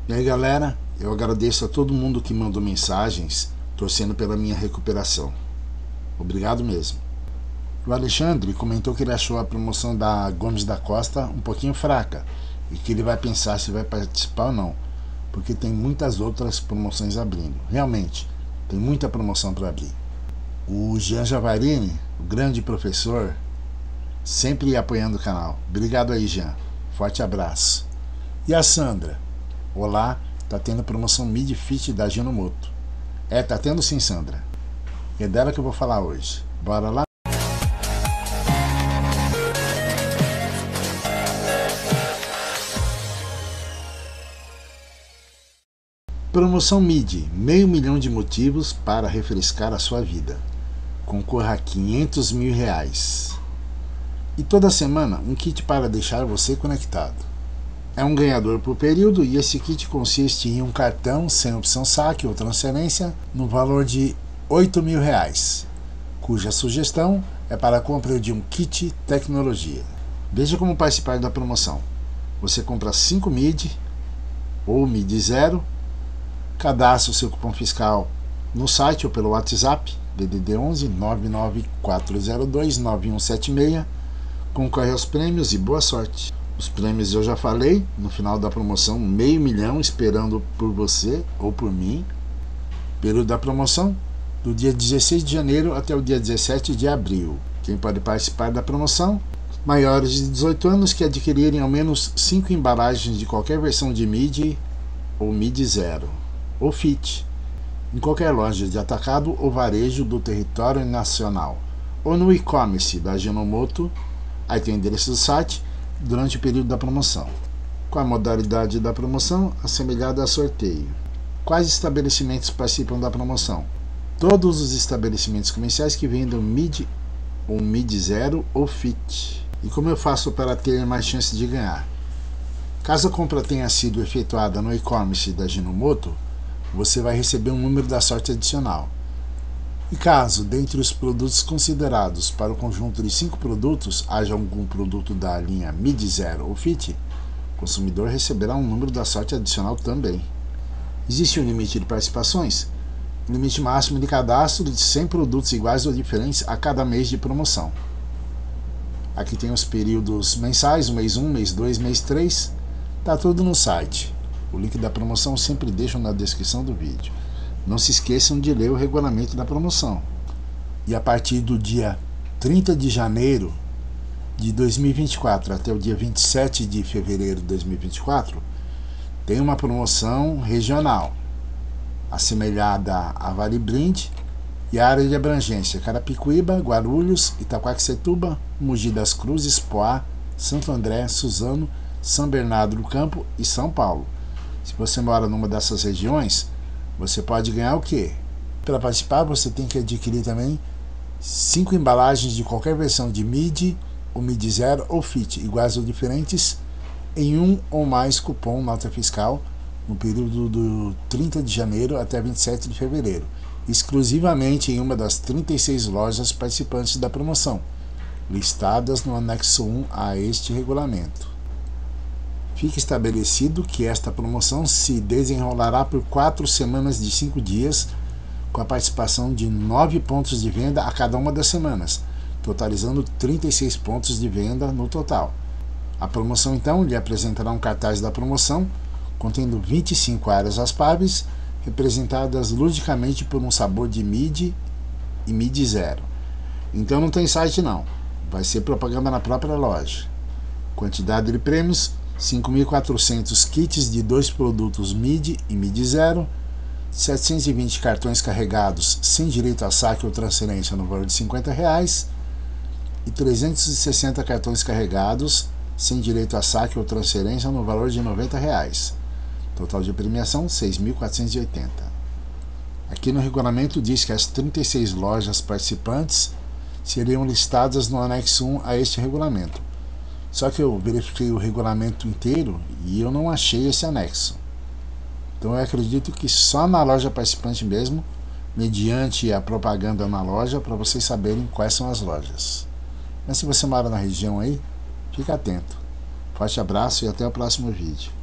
E aí galera, eu agradeço a todo mundo que mandou mensagens torcendo pela minha recuperação. Obrigado mesmo. O Alexandre comentou que ele achou a promoção da Gomes da Costa um pouquinho fraca e que ele vai pensar se vai participar ou não, porque tem muitas outras promoções abrindo. Realmente, tem muita promoção para abrir. O Jean Javarini, o grande professor, sempre apoiando o canal. Obrigado aí, Jean. Forte abraço. E a Sandra? Olá, tá tendo promoção Mid Fit da Ginomoto. Tá tendo sim, Sandra. É dela que eu vou falar hoje. Bora lá? Promoção Mid, meio milhão de motivos para refrescar a sua vida. Concorra a R$500 mil. E toda semana um kit para deixar você conectado. É um ganhador por período e esse kit consiste em um cartão sem opção saque ou transferência no valor de R$8 mil, cuja sugestão é para a compra de um kit tecnologia. Veja como participar da promoção. Você compra 5 MID ou MID 0, cadastra o seu cupom fiscal no site ou pelo WhatsApp DDD 11 99402 9176, concorre aos prêmios e boa sorte. Os prêmios eu já falei, no final da promoção, R$500 mil esperando por você ou por mim. Período da promoção, do dia 16 de janeiro até o dia 17 de abril. Quem pode participar da promoção? Maiores de 18 anos que adquirirem ao menos 5 embalagens de qualquer versão de MID ou MID 0 ou FIT, em qualquer loja de atacado ou varejo do território nacional, ou no e-commerce da Ginomoto, aí tem o endereço do site, durante o período da promoção. Com a modalidade da promoção assemelhada a sorteio. Quais estabelecimentos participam da promoção? Todos os estabelecimentos comerciais que vendam MID ou MID 0 ou FIT. E como eu faço para ter mais chance de ganhar? Caso a compra tenha sido efetuada no e-commerce da Ginomoto, você vai receber um número da sorte adicional. E caso, dentre os produtos considerados para o conjunto de 5 produtos, haja algum produto da linha MID 0 ou FIT, o consumidor receberá um número da sorte adicional também. Existe um limite de participações? Um limite máximo de cadastro de 100 produtos iguais ou diferentes a cada mês de promoção. Aqui tem os períodos mensais, o mês 1, mês 2, mês 3, tá tudo no site. O link da promoção sempre deixo na descrição do vídeo. Não se esqueçam de ler o regulamento da promoção. E a partir do dia 30 de janeiro de 2024 até o dia 27 de fevereiro de 2024, tem uma promoção regional, assemelhada a Vale Brinde, e a área de abrangência Carapicuíba, Guarulhos, Itaquaquecetuba, Mogi das Cruzes, Poá, Santo André, Suzano, São Bernardo do Campo e São Paulo. Se você mora numa dessas regiões, você pode ganhar o quê? Para participar, você tem que adquirir também 5 embalagens de qualquer versão de MID, ou MID 0 ou FIT, iguais ou diferentes, em um ou mais cupom nota fiscal, no período do 30 de janeiro até 27 de fevereiro, exclusivamente em uma das 36 lojas participantes da promoção, listadas no anexo 1 a este regulamento. Fica estabelecido que esta promoção se desenrolará por 4 semanas de 5 dias, com a participação de 9 pontos de venda a cada uma das semanas, totalizando 36 pontos de venda no total. A promoção então lhe apresentará um cartaz da promoção, contendo 25 áreas raspáveis, representadas ludicamente por um sabor de MID e MID 0. Então não tem site não, vai ser propaganda na própria loja. Quantidade de prêmios: 5.400 kits de 2 produtos MID e MID 0, 720 cartões carregados sem direito a saque ou transferência no valor de R$50 e 360 cartões carregados sem direito a saque ou transferência no valor de R$90. Total de premiação R$6.480. Aqui no regulamento diz que as 36 lojas participantes seriam listadas no anexo 1 a este regulamento. Só que eu verifiquei o regulamento inteiro e eu não achei esse anexo. Então eu acredito que só na loja participante mesmo, mediante a propaganda na loja, para vocês saberem quais são as lojas. Mas se você mora na região aí, fica atento. Forte abraço e até o próximo vídeo.